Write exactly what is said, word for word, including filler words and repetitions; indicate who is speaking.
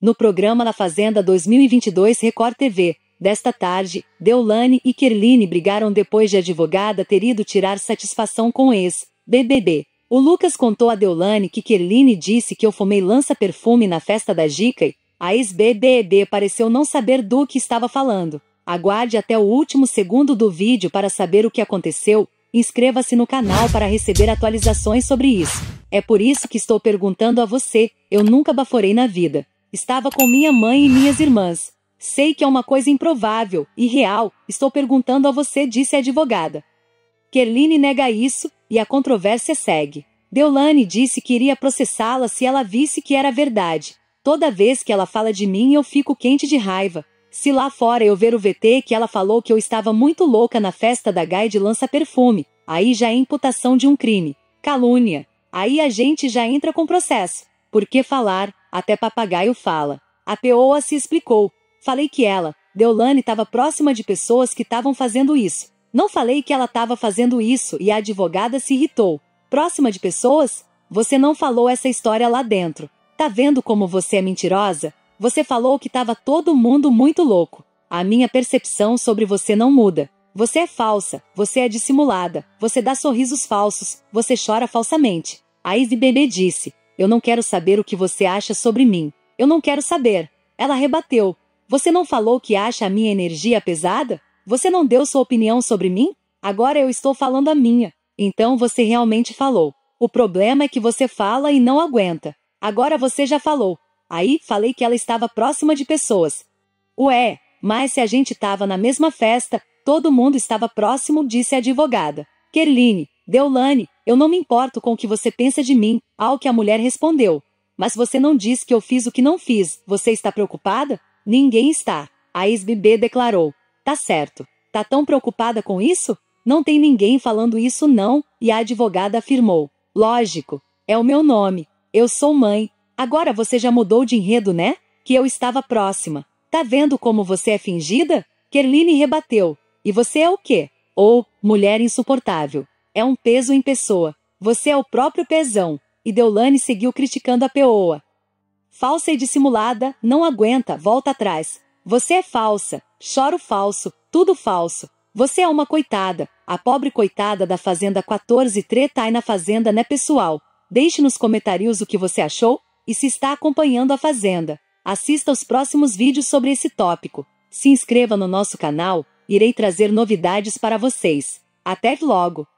Speaker 1: No programa La Fazenda dois mil e vinte e dois Record T V, desta tarde, Deolane e Kerline brigaram depois de a advogada ter ido tirar satisfação com o ex-B B B. O Lucas contou a Deolane que Kerline disse que eu fumei lança-perfume na festa da Gica e a ex-B B B pareceu não saber do que estava falando. Aguarde até o último segundo do vídeo para saber o que aconteceu. Inscreva-se no canal para receber atualizações sobre isso. É por isso que estou perguntando a você, eu nunca baforei na vida. Estava com minha mãe e minhas irmãs. Sei que é uma coisa improvável, irreal, estou perguntando a você, disse a advogada. Kerline nega isso, e a controvérsia segue. Deolane disse que iria processá-la se ela visse que era verdade. Toda vez que ela fala de mim eu fico quente de raiva. Se lá fora eu ver o V T que ela falou que eu estava muito louca na festa da Gai de lança-perfume, aí já é imputação de um crime. Calúnia. Aí a gente já entra com processo. Por que falar? Até papagaio fala. A Peoa se explicou. Falei que ela, Deolane, estava próxima de pessoas que estavam fazendo isso. Não falei que ela estava fazendo isso e a advogada se irritou. Próxima de pessoas? Você não falou essa história lá dentro. Tá vendo como você é mentirosa? Você falou que estava todo mundo muito louco. A minha percepção sobre você não muda. Você é falsa, você é dissimulada, você dá sorrisos falsos, você chora falsamente. A ex-B B B disse, eu não quero saber o que você acha sobre mim. Eu não quero saber. Ela rebateu. Você não falou que acha a minha energia pesada? Você não deu sua opinião sobre mim? Agora eu estou falando a minha. Então você realmente falou. O problema é que você fala e não aguenta. Agora você já falou. Aí, falei que ela estava próxima de pessoas. Ué, mas se a gente estava na mesma festa, todo mundo estava próximo, disse a advogada. Kerline, Deolane, eu não me importo com o que você pensa de mim, ao que a mulher respondeu. Mas você não disse que eu fiz o que não fiz. Você está preocupada? Ninguém está. A ex-B B declarou. Tá certo. Tá tão preocupada com isso? Não tem ninguém falando isso não, e a advogada afirmou. Lógico. É o meu nome. Eu sou mãe. Agora você já mudou de enredo, né? Que eu estava próxima. Tá vendo como você é fingida? Kerline rebateu. E você é o quê? Ou, mulher insuportável. É um peso em pessoa. Você é o próprio pezão. E Deolane seguiu criticando a Peoa. Falsa e dissimulada, não aguenta, volta atrás. Você é falsa, choro falso, tudo falso. Você é uma coitada, a pobre coitada da Fazenda quatorze treta aí na Fazenda, né, pessoal? Deixe nos comentários o que você achou e se está acompanhando a Fazenda. Assista os próximos vídeos sobre esse tópico. Se inscreva no nosso canal, irei trazer novidades para vocês. Até logo!